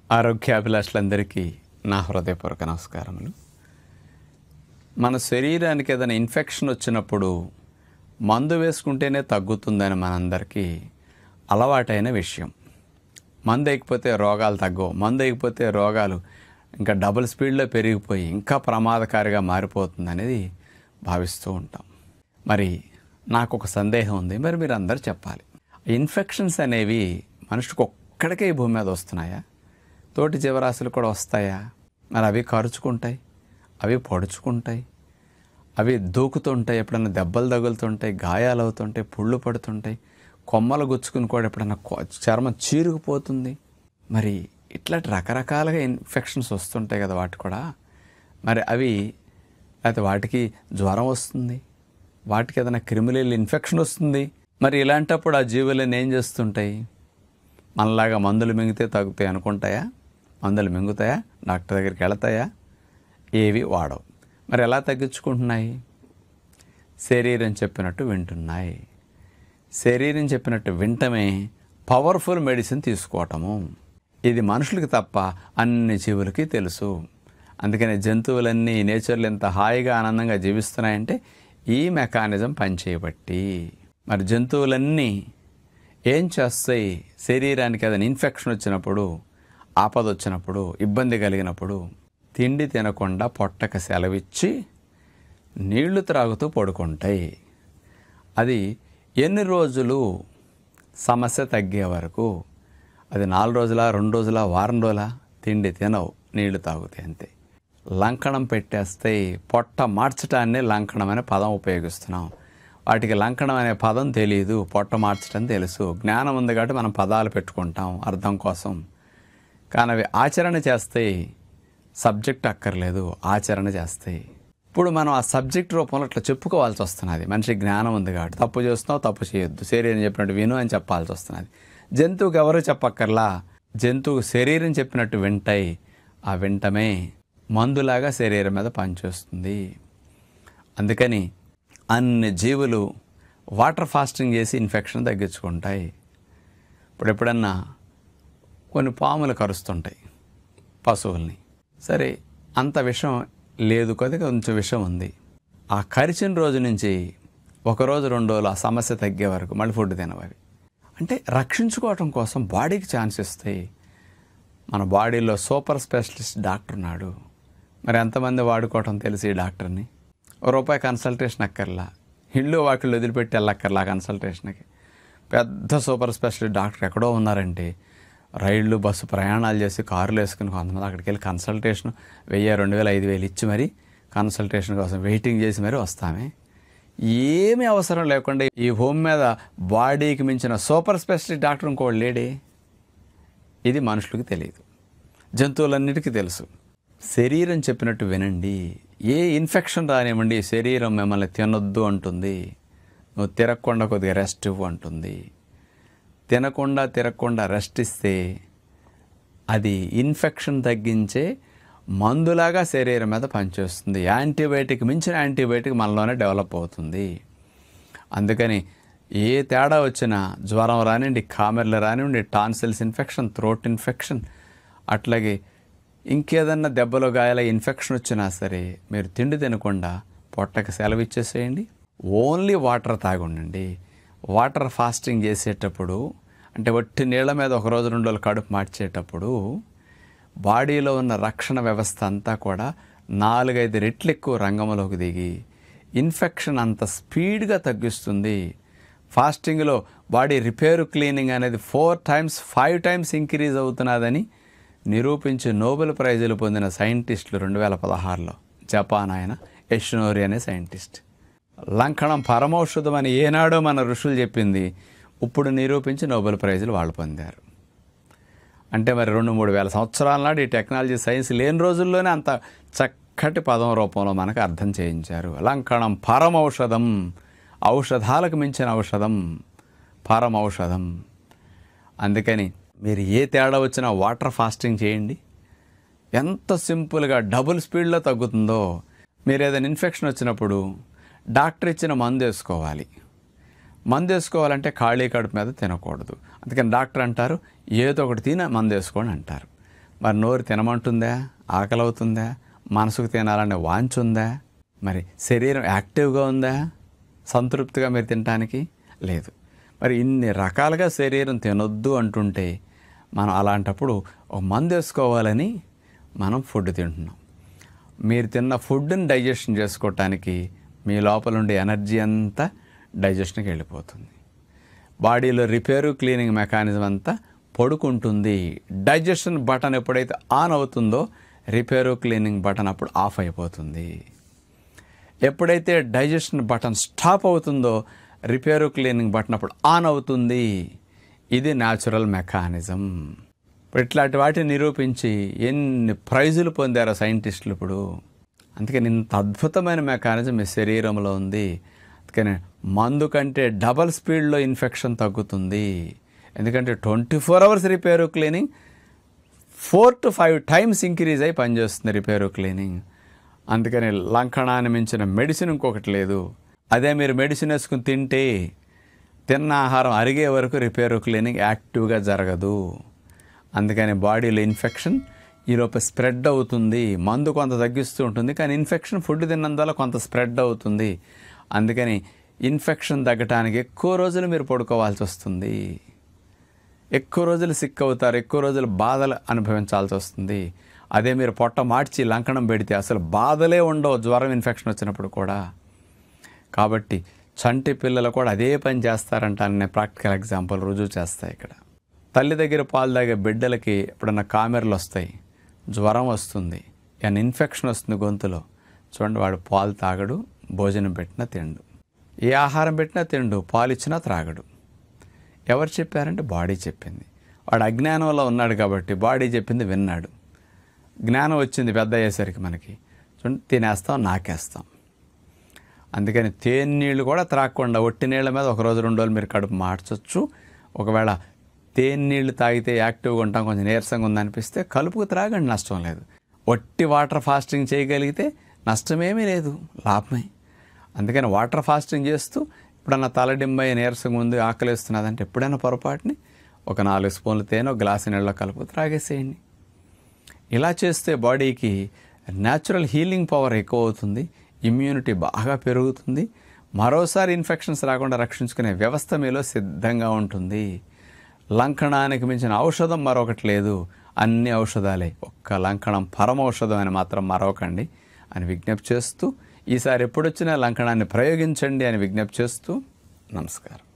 ఆరోగ్యాభిలాషులందరికీ నా హృదయపూర్వక నమస్కారములు. మన శరీరానికి ఏదైనా ఇన్ఫెక్షన్ వచ్చినప్పుడు మందు వేసుకుంటేనే తగ్గుతుందని మనందరికీ అలవాటైన విషయం. మందు వేయకపోతే రోగాలు తగ్గవు. మందు వేయకపోతే రోగాలు ఇంకా డబుల్ స్పీడ్లో పెరిగిపోయి ఇంకా ప్రమాదకారిగా మారిపోతుంది అనేది భావిస్తూ ఉంటాం. మరి నాకు ఒక సందేహం ఉంది, మరి మీరు అందరూ చెప్పాలి. ఇన్ఫెక్షన్స్ అనేవి మనిషికి ఒక్కడికే ఈ భూమి మీద వస్తున్నాయా? తోటి జీవరాశులు కూడా వస్తాయా? మరి అవి ఖర్చుకుంటాయి, అవి పొడుచుకుంటాయి, అవి దూకుతుంటాయి, ఎప్పుడన్నా దెబ్బలు తగులుతుంటాయి, గాయాలు అవుతుంటాయి, పుళ్ళు పడుతుంటాయి, కొమ్మలు గుచ్చుకుని కూడా ఎప్పుడన్నా చర్మం చీరుకుపోతుంది. మరి ఇట్లాంటి రకరకాలుగా ఇన్ఫెక్షన్స్ వస్తుంటాయి కదా వాటి కూడా. మరి అవి లేకపోతే వాటికి జ్వరం వస్తుంది, వాటికి ఏదైనా క్రిమినల్ ఇన్ఫెక్షన్ వస్తుంది. మరి ఇలాంటప్పుడు ఆ జీవులను ఏం చేస్తుంటాయి? మనలాగా మందులు మింగితే తగ్గుతాయి అనుకుంటాయా? మందులు మింగుతాయా? డాక్టర్ దగ్గరికి వెళతాయా? ఏవి వాడవు. మరి ఎలా తగ్గించుకుంటున్నాయి? శరీరం చెప్పినట్టు వింటున్నాయి. శరీరం చెప్పినట్టు వింటమే పవర్ఫుల్ మెడిసిన్ తీసుకోవటము. ఇది మనుషులకి తప్ప అన్ని జీవులకి తెలుసు. అందుకని జంతువులన్నీ నేచర్లు ఎంత హాయిగా ఆనందంగా జీవిస్తున్నాయంటే ఈ మెకానిజం పనిచేయబట్టి. మరి జంతువులన్నీ ఏం చేస్తాయి? శరీరానికి ఏదైనా ఇన్ఫెక్షన్ వచ్చినప్పుడు, ఆపద వచ్చినప్పుడు, ఇబ్బంది కలిగినప్పుడు తిండి తినకుండా పొట్టక సెలవిచ్చి నీళ్లు త్రాగుతూ పడుకుంటాయి. అది ఎన్ని రోజులు? సమస్య తగ్గే వరకు. అది 4 రోజుల, 2 రోజుల, వారం రోజుల తిండి తినవు, నీళ్లు తాగుతాయి అంతే. లంకణం పెట్టేస్తాయి. పొట్ట మార్చడాన్ని లంకణం అనే పదం ఉపయోగిస్తున్నాం. వాటికి లంకణం అనే పదం తెలియదు, పొట్ట మార్చడం తెలుసు. జ్ఞానం ఉంది కాబట్టి మనం పదాలు పెట్టుకుంటాం అర్థం కోసం. కానీ అవి ఆచరణ చేస్తాయి. సబ్జెక్ట్ అక్కర్లేదు, ఆచరణ చేస్తాయి. ఇప్పుడు మనం ఆ సబ్జెక్ట్ రూపంలో అట్లా చెప్పుకోవాల్సి వస్తున్నది. మనిషి జ్ఞానం ఉంది కాబట్టి తప్పు చేస్తున్నావు, తప్పు చేయొద్దు, శరీరం చెప్పినట్టు విను అని చెప్పాల్సి వస్తున్నది. జంతువుకి ఎవరు చెప్పక్కర్లా. జంతువు శరీరం చెప్పినట్టు వింటాయి. ఆ వింటమే మందులాగా శరీరం మీద పనిచేస్తుంది. అందుకని అన్ని జీవులు వాటర్ ఫాస్టింగ్ చేసి ఇన్ఫెక్షన్ తగ్గించుకుంటాయి. ఇప్పుడు ఎప్పుడన్నా కొన్ని పాములు కరుస్తుంటాయి పశువుల్ని. సరే, అంత విషం లేదు కదా, కొంచెం విషం ఉంది. ఆ కరిచిన రోజు నుంచి 1 రోజు 2 రోజులు ఆ సమస్య తగ్గే వరకు మళ్ళీ ఫుడ్ తినవాలి. అంటే రక్షించుకోవటం కోసం బాడీకి ఛాన్స్ ఇస్తాయి. మన బాడీలో సూపర్ స్పెషలిస్ట్ డాక్టర్ ఉన్నాడు. మరి ఎంతమంది వాడుకోవటం తెలిసి ఈ డాక్టర్ని? ₹1 కన్సల్టేషన్ అక్కర్లా, ఇల్లు వాకిళ్ళు వదిలిపెట్టి వెళ్ళక్కర్లా కన్సల్టేషన్కి. పెద్ద సూపర్ స్పెషలిస్ట్ డాక్టర్ ఎక్కడో ఉన్నారంటే రైళ్ళు బస్సు ప్రయాణాలు చేసి కారులు వేసుకుని కొంతమంది అక్కడికి వెళ్ళి కన్సల్టేషన్ 1000, 2000, 5000 ఇచ్చి మరి కన్సల్టేషన్ కోసం వెయిటింగ్ చేసి మరి వస్తామే. ఏమీ అవసరం లేకుండా ఈ భూమి మీద బాడీకి మించిన సూపర్ స్పెషలిస్ట్ డాక్టర్ ఇంకోటి లేడే. ఇది మనుషులకి తెలియదు, జంతువులన్నిటికీ తెలుసు. శరీరం చెప్పినట్టు వినండి. ఏ ఇన్ఫెక్షన్ రానివ్వండి, శరీరం మిమ్మల్ని తినొద్దు అంటుంది. నువ్వు తిరగకుండా కొద్దిగా రెస్ట్ ఇవ్వు అంటుంది. తిరగకుండా రెస్ట్ ఇస్తే అది ఇన్ఫెక్షన్ తగ్గించే మందులాగా శరీరం మీద పనిచేస్తుంది. యాంటీబయాటిక్ మించిన యాంటీబయాటిక్ మనలోనే డెవలప్ అవుతుంది. అందుకని ఏ తేడా వచ్చినా, జ్వరం రానివ్వండి, కామెర్లు రానివ్వండి, టాన్సిల్స్ ఇన్ఫెక్షన్, థ్రోట్ ఇన్ఫెక్షన్, అట్లాగే ఇంకేదన్నా దెబ్బలు గాయాల ఇన్ఫెక్షన్ వచ్చినా సరే మీరు తిండి తినకుండా పొట్టకి సెలవు ఇచ్చేసేయండి. ఓన్లీ వాటర్ తాగి ఉండండి. వాటర్ ఫాస్టింగ్ చేసేటప్పుడు అంటే వట్టి నీళ్ళ మీద 1 రోజు 2 రోజులు కడుపు మార్చేటప్పుడు బాడీలో ఉన్న రక్షణ వ్యవస్థ అంతా కూడా 4-5 రెట్లు ఎక్కువ రంగంలోకి దిగి ఇన్ఫెక్షన్ అంత స్పీడ్గా తగ్గిస్తుంది. ఫాస్టింగ్లో బాడీ రిపేరు క్లీనింగ్ అనేది 4 times 5 times ఇంక్రీజ్ అవుతున్నదని నిరూపించి నోబెల్ ప్రైజులు పొందిన సైంటిస్టులు 2016లో జపాన్ ఆయన యషినోరి అనే సైంటిస్ట్. లంకణం పరమౌషధం అని ఏనాడో మన ఋషులు చెప్పింది ఇప్పుడు నిరూపించి నోబెల్ ప్రైజులు వాళ్ళు పొందారు. అంటే మరి 2-3 వేల సంవత్సరాల నాడు ఈ టెక్నాలజీ సైన్స్ లేని రోజుల్లోనే అంత చక్కటి పదం రూపంలో మనకు అర్థం చేయించారు. లంకణం పరమౌషధం, ఔషధాలకు మించిన ఔషధం, పరమౌషధం. అందుకని మీరు ఏ తేడా వచ్చినా వాటర్ ఫాస్టింగ్ చేయండి. ఎంత సింపుల్గా డబుల్ స్పీడ్లో తగ్గుతుందో. మీరు ఏదైనా ఇన్ఫెక్షన్ వచ్చినప్పుడు డాక్టర్ ఇచ్చిన మందు వేసుకోవాలి. మందు వేసుకోవాలంటే ఖాళీ కడుపు మీద తినకూడదు. అందుకని డాక్టర్ అంటారు ఏదో ఒకటి తిని మందు వేసుకోండి అంటారు. మరి నోరు తినమంటుందా, ఆకలి అవుతుందా, మనసుకు తినాలనే వాంఛ ఉందా, మరి శరీరం యాక్టివ్గా ఉందా సంతృప్తిగా మీరు తినటానికి? లేదు. మరి ఇన్ని రకాలుగా శరీరం తినొద్దు అంటుంటే మనం అలాంటప్పుడు ఒక మందు వేసుకోవాలని మనం ఫుడ్ తింటున్నాం. మీరు తిన్న ఫుడ్ని డైజెషన్ చేసుకోవటానికి మీ లోపల ఉండే ఎనర్జీ అంతా డైజెషన్కి వెళ్ళిపోతుంది. బాడీలో రిపేరు క్లీనింగ్ మెకానిజం అంతా పడుకుంటుంది. డైజెషన్ బటన్ ఎప్పుడైతే ఆన్ అవుతుందో రిపేరు క్లీనింగ్ బటన్ అప్పుడు ఆఫ్ అయిపోతుంది. ఎప్పుడైతే డైజెషన్ బటన్ స్టాప్ అవుతుందో రిపేరు క్లీనింగ్ బటన్ అప్పుడు ఆన్ అవుతుంది. ఇది న్యాచురల్ మెకానిజం. ఇప్పుడు ఇట్లాంటి వాటిని నిరూపించి ఎన్ని ప్రైజులు పొందారో సైంటిస్టులు ఇప్పుడు. అందుకని ఇంత అద్భుతమైన మెకానిజం మీ శరీరంలో ఉంది. అందుకని మందు కంటే డబల్ స్పీడ్లో ఇన్ఫెక్షన్ తగ్గుతుంది. ఎందుకంటే 24 hours repair cleaning 4 to 5 times increase అయి పనిచేస్తుంది రిపేరు క్లీనింగ్. అందుకని లంకణాన్ని మించిన మెడిసిన్ ఇంకొకటి లేదు. అదే మీరు మెడిసిన్ వేసుకుని తింటే తిన్న ఆహారం అరిగే వరకు రిపేరు క్లీనింగ్ యాక్టివ్గా జరగదు. అందుకని బాడీలో ఇన్ఫెక్షన్ ఈలోపు స్ప్రెడ్ అవుతుంది. మందు కొంత తగ్గిస్తూ ఉంటుంది, కానీ ఇన్ఫెక్షన్ ఫుడ్ తిన్నందువల్ల కొంత స్ప్రెడ్ అవుతుంది. అందుకని ఇన్ఫెక్షన్ తగ్గటానికి ఎక్కువ రోజులు మీరు పడుకోవాల్సి వస్తుంది, ఎక్కువ రోజులు సిక్ అవుతారు, ఎక్కువ రోజులు బాధలు అనుభవించాల్సి వస్తుంది. అదే మీరు పొట్ట మార్చి లంకణం పెడితే అసలు బాధలే ఉండవు జ్వరం ఇన్ఫెక్షన్ వచ్చినప్పుడు కూడా. కాబట్టి చంటి పిల్లలు కూడా అదే పని చేస్తారంటాను నేను ప్రాక్టికల్ ఎగ్జాంపుల్ రుజువు చేస్తాయి. ఇక్కడ తల్లి దగ్గర పాలు తాగే బిడ్డలకి ఎప్పుడన్నా కామెర్లు వస్తాయి, జ్వరం వస్తుంది, ఏమైనా ఇన్ఫెక్షన్ వస్తుంది గొంతులో, చూడండి వాడు పాలు తాగడు, భోజనం పెట్టినా తిండు, ఏ ఆహారం పెట్టినా తిండు, పాలు ఇచ్చినా త్రాగడు. ఎవరు చెప్పారంటే బాడీ చెప్పింది. వాడు అజ్ఞానంలో ఉన్నాడు కాబట్టి బాడీ చెప్పింది విన్నాడు. జ్ఞానం వచ్చింది పెద్ద అయ్యేసరికి మనకి, చూడండి తినేస్తాం, నాకేస్తాం. అందుకని తేనె నీళ్ళు కూడా త్రాగకుండా ఒట్టి నీళ్ళ మీద 1 రోజు 2 రోజులు మీరు కడుపు మార్చొచ్చు. ఒకవేళ తేనె నీళ్ళు తాగితే యాక్టివ్గా ఉంటాం, కొంచెం నీరసంగా ఉందనిపిస్తే కలుపుకు త్రాగండి, నష్టం లేదు. ఒట్టి వాటర్ ఫాస్టింగ్ చేయగలిగితే నష్టమేమీ లేదు, లాభమే. అందుకని వాటర్ ఫాస్టింగ్ చేస్తూ ఎప్పుడన్నా తలడింబై నీరసంగా ఉంది, ఆకలిస్తున్నదంటే ఎప్పుడైనా పొరపాటుని ఒక 4 స్పూన్లు తేనె ఒక గ్లాసు నీళ్ళలో కలుపు త్రాగేసేయండి. ఇలా చేస్తే బాడీకి న్యాచురల్ హీలింగ్ పవర్ ఎక్కువ అవుతుంది, ఇమ్యూనిటీ బాగా పెరుగుతుంది, మరోసారి ఇన్ఫెక్షన్స్ రాకుండా రక్షించుకునే వ్యవస్థ మీలో సిద్ధంగా ఉంటుంది. లంకణానికి మించిన ఔషధం మరొకటి లేదు, అన్ని ఔషధాలే. ఒక్క లంకణం పరమౌషధం అని మాత్రం మరొకండి అని విజ్ఞప్తి చేస్తూ, ఈసారి ఎప్పుడొచ్చినా లంకణాన్ని ప్రయోగించండి అని విజ్ఞప్తి చేస్తూ నమస్కారం.